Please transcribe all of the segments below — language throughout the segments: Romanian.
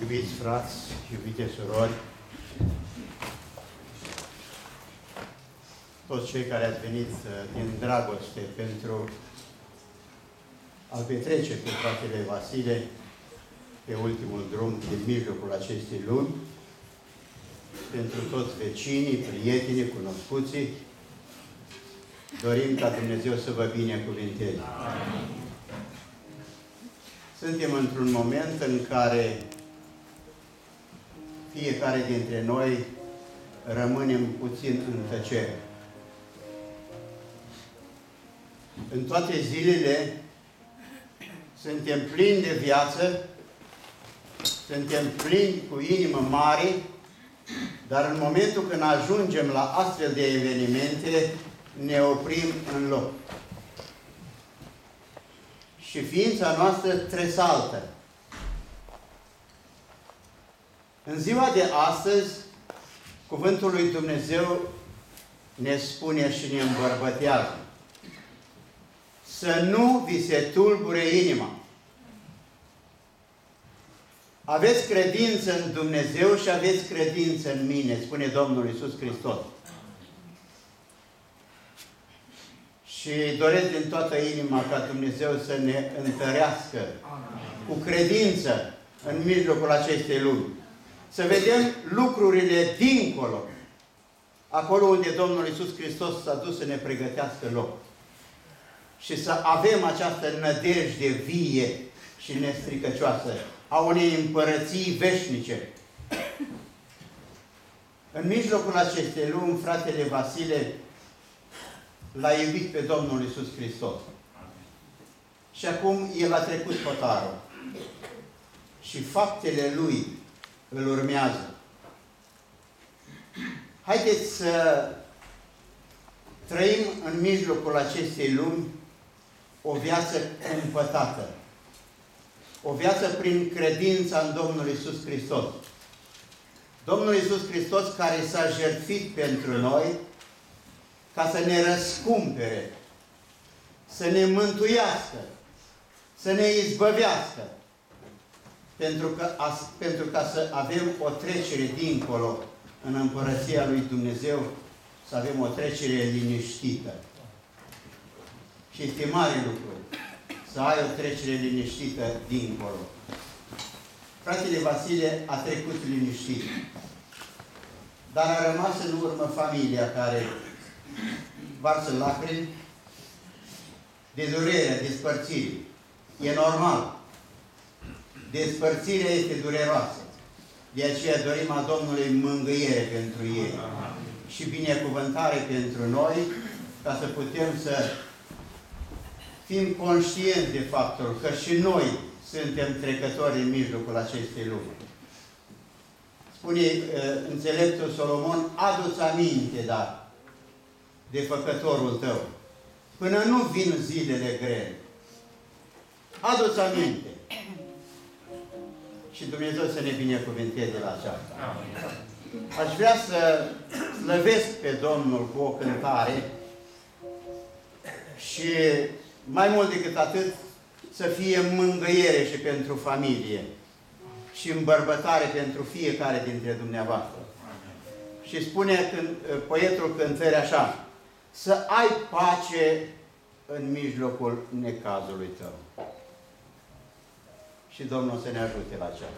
Iubiți frați, iubite surori, toți cei care ați venit din dragoste pentru a-l petrece cu fratele Vasile pe ultimul drum din mijlocul acestei luni, pentru toți vecinii, prietenii, cunoscuții, dorim ca Dumnezeu să vă binecuvinteze. Suntem într-un moment în care fiecare dintre noi rămânem puțin în tăcere. În toate zilele suntem plini de viață, suntem plini cu inimă mare, dar în momentul când ajungem la astfel de evenimente, ne oprim în loc. Și ființa noastră tresaltă. În ziua de astăzi, Cuvântul lui Dumnezeu ne spune și ne îmbărbătează să nu vi se tulbure inima. Aveți credință în Dumnezeu și aveți credință în mine, spune Domnul Iisus Hristos. Și doresc din toată inima ca Dumnezeu să ne întărească cu credință în mijlocul acestei lumi. Să vedem lucrurile dincolo, acolo unde Domnul Iisus Hristos s-a dus să ne pregătească loc. Și să avem această nădejde vie și nestricăcioasă a unei împărății veșnice. În mijlocul acestei lumi, fratele Vasile l-a iubit pe Domnul Iisus Hristos. Și acum el a trecut hotarul. Și faptele lui îl urmează. Haideți să trăim în mijlocul acestei lumi o viață cumpătată. O viață prin credința în Domnul Iisus Hristos. Domnul Iisus Hristos care s-a jertfit pentru noi ca să ne răscumpere, să ne mântuiască, să ne izbăvească, pentru ca să avem o trecere dincolo în Împărăția lui Dumnezeu, să avem o trecere liniștită. Și este mare lucru să ai o trecere liniștită dincolo. Fratele Vasile a trecut liniștit, dar a rămas în urmă familia care varsă lacrimi de durere, despărțire. E normal. Despărțirea este dureroasă. De aceea dorim a Domnului mângâiere pentru ei și binecuvântare pentru noi, ca să putem să fim conștienți de faptul că și noi suntem trecători în mijlocul acestei lumi. Spune înțeleptul Solomon, adu-ți aminte, dar, de făcătorul tău, până nu vin zilele grele. Adu-ți aminte. Și Dumnezeu să ne binecuvânteze la aceasta. Aș vrea să slăvesc pe Domnul cu o cântare și mai mult decât atât să fie mângâiere și pentru familie și îmbărbătare pentru fiecare dintre dumneavoastră. Și spune poetul cântării așa: să ai pace în mijlocul necazului tău. Și Domnul să ne ajute la aceasta.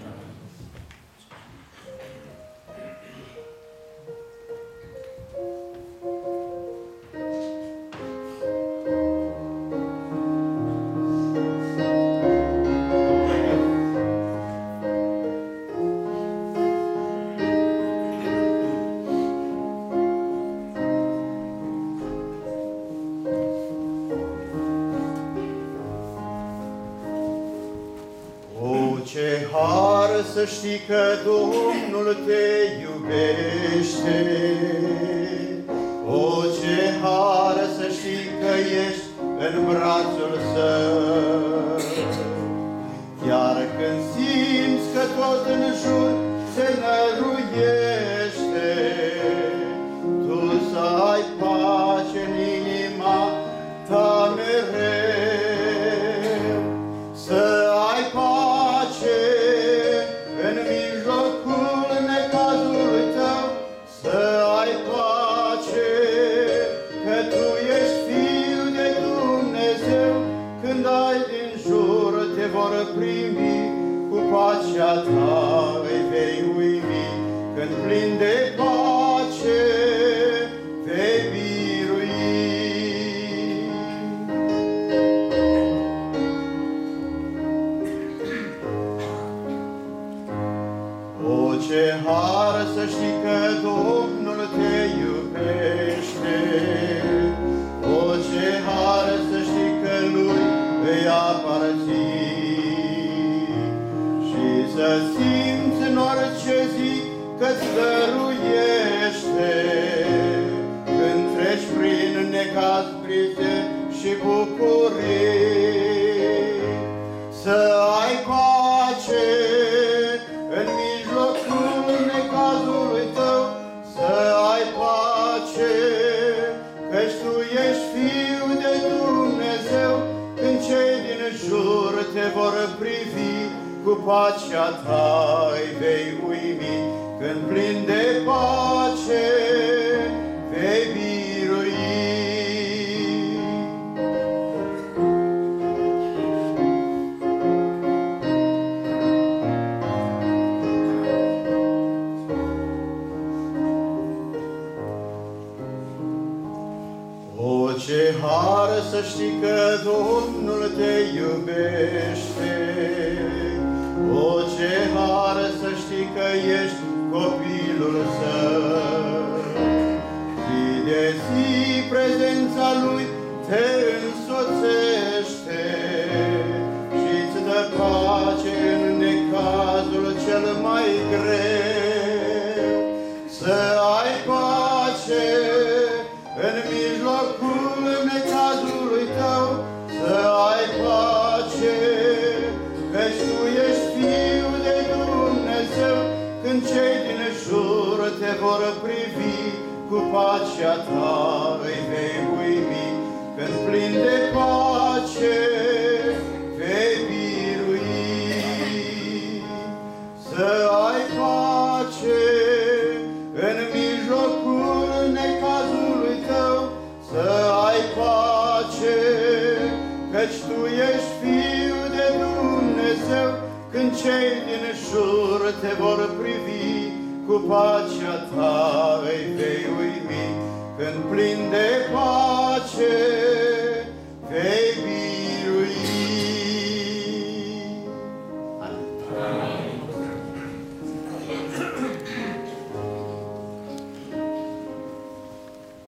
Ce har să știi că Domnul te iubește. O, ce har să știi că ești în brațul Său. Chiar când simți că tot în jur se năruiește, tu să ai pace în inima ta mereu. Să ai pace pacea ta îi vei uimi, când plin de pace vei birui. O, ce har să știi că Domnul te iubește! O, ce har să știi că Lui îi aparții! Și să simți în orice zi că-ți dăruiește, când treci prin necaz, crize și bucurii. Să ai pace în mijlocul necazului tău, să ai pace, căci tu ești Fiu de Dumnezeu, când cei din jur te vor privi, cu pacea ta îi vei uimi, când plin de pace vei birui. O, ce har să știi că Domnul te iubește! O, ce har să știi că ești copilul Său! Zi de zi prezența Lui te însoțește și-ți dă pace în necazul cel mai greu. Să ai pace în mijlocul necazului tău, să ai pace, căci tu ești Fiu de Dumnezeu, când cei din jur te vor privi, cu pacea ta îi vei uimi, când plin de pace vei birui. Să ai pace în mijlocul necazului tău, să ai pace, căci tu ești Fiu de Dumnezeu, când cei din jur te vor privi, cu pacea ta îi vei uimi, când plin de pace vei birui.